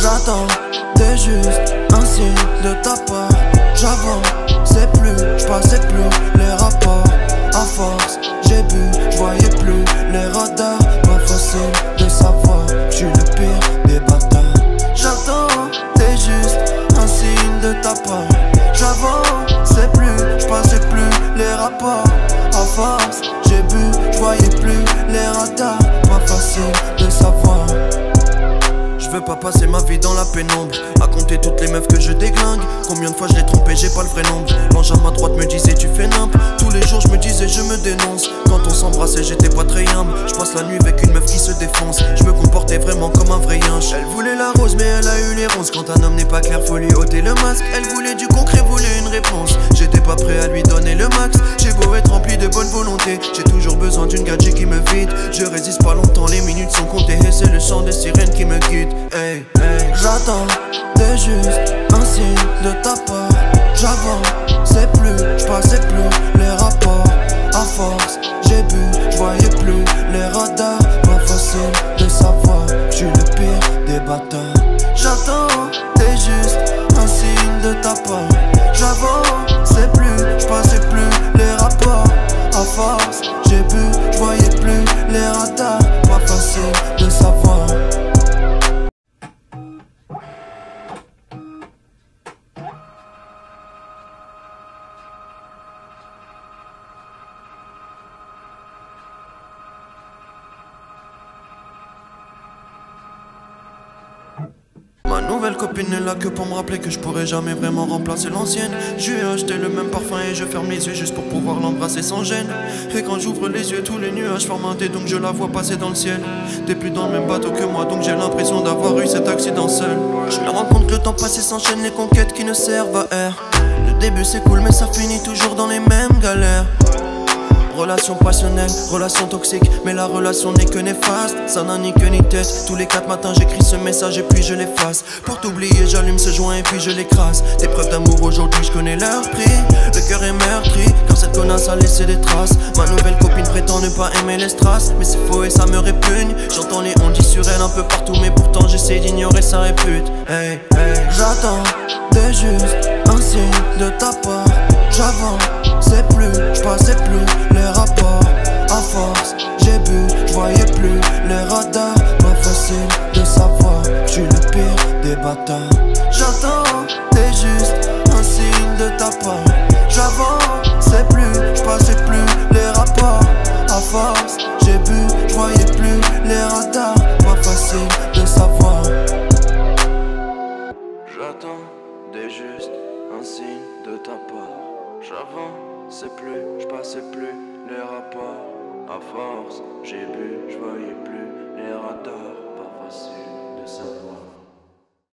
J'attendais juste un signe de ta part. J'avançais plus, j'passais plus les rapports. À force, j'ai bu, j'voyais plus les radars. Pas facile de savoir, j'suis le pire des bâtards. J'attendais juste un signe de ta part. J'avançais plus, j'passais plus les rapports. À force, j'ai bu, j'voyais plus les radars. Pas facile de savoir. Je veux pas passer ma vie dans la pénombre, à compter toutes les meufs que je déglingue. Combien de fois je l'ai trompé, j'ai pas le vrai nombre. L'ange à ma droite me disait tu fais nimp. Tous les jours je me disais je me dénonce. Quand on s'embrassait j'étais pas très humble. Je passe la nuit avec une meuf qui se défonce. Je me comportais vraiment comme un vrai yinche. Elle voulait la rose mais elle a eu les ronces. Quand un homme n'est pas clair faut lui ôter le masque. Elle voulait du concret, voulait une réponse. J'étais pas prêt à lui donner le max. J'ai beau être rempli de bonne volonté, j'ai toujours besoin d'une gadget qui me vide. Je résiste pas longtemps, les minutes sont comptées. Et c'est le chant des sirènes qui me guide. Hey, hey. J'attendais juste un signe de ta part. J'avançais plus, j'passais plus les rapports. À force, j'ai bu, j'voyais plus les radars. Pas facile de savoir, j'suis le pire des bâtards. J'attendais juste un signe de ta part. J'avançais plus, j'passais plus les rapports. À force, j'ai bu, j'voyais plus les radars. Pas facile de savoir. Ma nouvelle copine n'est là que pour me rappeler que je pourrais jamais vraiment remplacer l'ancienne. Je lui ai acheté le même parfum et je ferme les yeux juste pour pouvoir l'embrasser sans gêne. Et quand j'ouvre les yeux, tous les nuages forment un thé, donc je la vois passer dans le ciel. T'es plus dans le même bateau que moi, donc j'ai l'impression d'avoir eu cet accident seul. Je me rends compte que le temps passé s'enchaîne, les conquêtes qui ne servent à air. Le début c'est cool mais ça finit toujours dans les mêmes galères. Relation passionnelle, relation toxique, mais la relation n'est que néfaste. Ça n'a ni queue ni tête. Tous les 4 matins j'écris ce message et puis je l'efface. Pour t'oublier j'allume ce joint et puis je l'écrase. Des preuves d'amour aujourd'hui je connais leur prix. Le cœur est meurtri car cette connasse a laissé des traces. Ma nouvelle copine prétend ne pas aimer les strass, mais c'est faux et ça me répugne. J'entends les on dit sur elle un peu partout, mais pourtant j'essaie d'ignorer sa répute. Hey, hey. J'attendais juste un signe de ta part. J'avançais plus, j'passais plus les rapports. À force, j'ai bu, j'voyais plus les radars. Pas facile de savoir, j'suis le pire des bâtards. J'attendais juste un signe de ta part. J'avançais plus, j'passais plus les rapports. À force, j'ai bu, j'voyais plus les radars. Pas facile de savoir. J'attendais juste un signe de ta part. J'avançais plus, j'passais plus les rapports. À force, j'ai bu, j'voyais plus les radars. Pas facile de savoir.